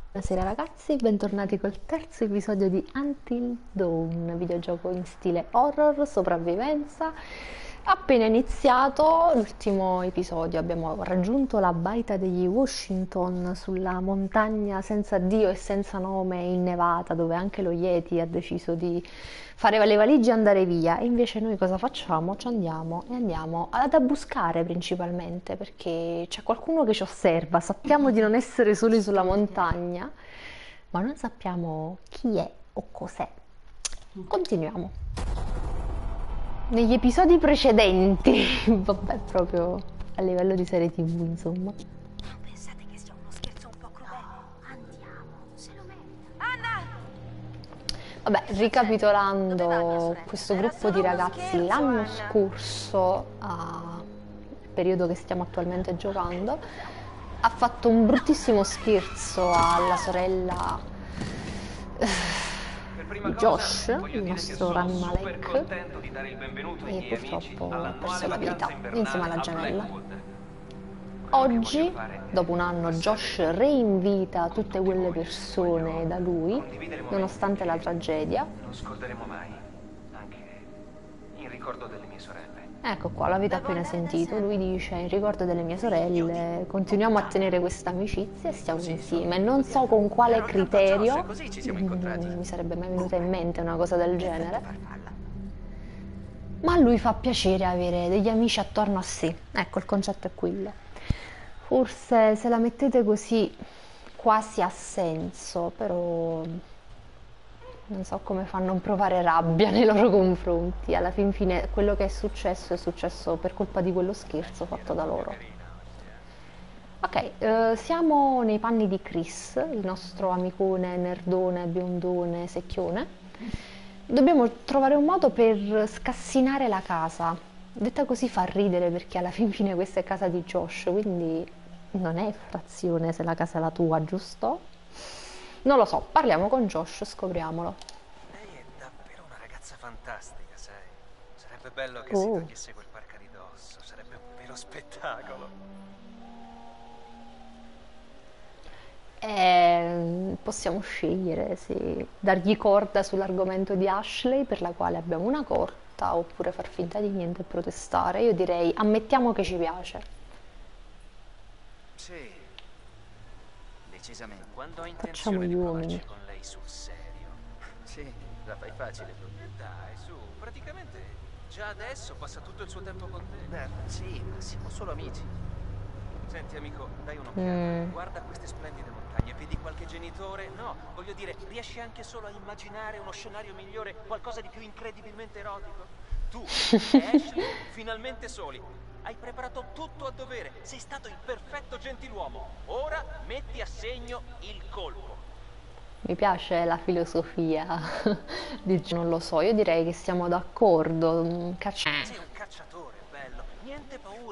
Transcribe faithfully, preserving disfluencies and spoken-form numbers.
Buonasera ragazzi, bentornati col terzo episodio di Until Dawn, videogioco in stile horror, sopravvivenza. Appena iniziato l'ultimo episodio abbiamo raggiunto la baita degli Washington sulla montagna senza Dio e senza nome innevata, dove anche lo Yeti ha deciso di fare le valigie e andare via. E invece noi cosa facciamo? Ci andiamo e andiamo ad abbuscare principalmente, perché c'è qualcuno che ci osserva. Sappiamo di non essere soli sulla montagna, ma non sappiamo chi è o cos'è. Continuiamo. Negli episodi precedenti, vabbè, proprio a livello di serie tivù, insomma. Pensate che sia uno scherzo un po' crudele? Andiamo, se lo merita. Anna! Vabbè, ricapitolando, questo gruppo di ragazzi l'anno scorso, al periodo che stiamo attualmente giocando, ha fatto un bruttissimo scherzo alla sorella di Josh, il nostro Rami Malek, e purtroppo ha perso la vita insieme alla gemella. Oggi, dopo un anno, Josh reinvita tutte quelle persone da lui, nonostante la tragedia. Non scorderemo mai, anche in ricordo delle mie sorelle. Ecco qua, l'avete appena sentito, lui dice: in ricordo delle mie sorelle continuiamo a tenere questa amicizia e stiamo insieme. Non so con quale criterio, non mi sarebbe mai venuta in mente una cosa del genere, ma a lui fa piacere avere degli amici attorno a sé. Ecco, il concetto è quello. Forse se la mettete così quasi ha senso, però non so come fa a non provare rabbia nei loro confronti. Alla fin fine quello che è successo è successo per colpa di quello scherzo fatto da loro. Ok, eh, siamo nei panni di Chris, il nostro amicone nerdone, biondone, secchione. Dobbiamo trovare un modo per scassinare la casa. Detta così fa ridere perché alla fin fine questa è casa di Josh, quindi non è frazione se la casa è la tua, giusto? Non lo so, parliamo con Josh, scopriamolo. Lei è davvero una ragazza fantastica, sai? Sarebbe bello che Oh. si togliesse quel parca di dosso, sarebbe un vero spettacolo. E possiamo scegliere se dargli corda sull'argomento di Ashley, per la quale abbiamo una corta, oppure far finta di niente e protestare. Io direi ammettiamo che ci piace. Sì, decisamente. Quando ho Facciamo intenzione gli di provarci uomini. con lei sul serio. Sì, la fai facile tu. Dai, su, praticamente già adesso passa tutto il suo tempo con te. Beh, sì, ma siamo solo amici. Senti amico, dai un'occhiata. Mm. Guarda queste splendide montagne, vedi qualche genitore? No, voglio dire, riesci anche solo a immaginare uno scenario migliore, qualcosa di più incredibilmente erotico? Tu e Ashley, finalmente soli. Hai preparato tutto a dovere, sei stato il perfetto gentiluomo. Ora metti a segno il colpo. Mi piace la filosofia di non lo so, io direi che siamo d'accordo. Caccia- Sei un cacciatore, bello, niente paura.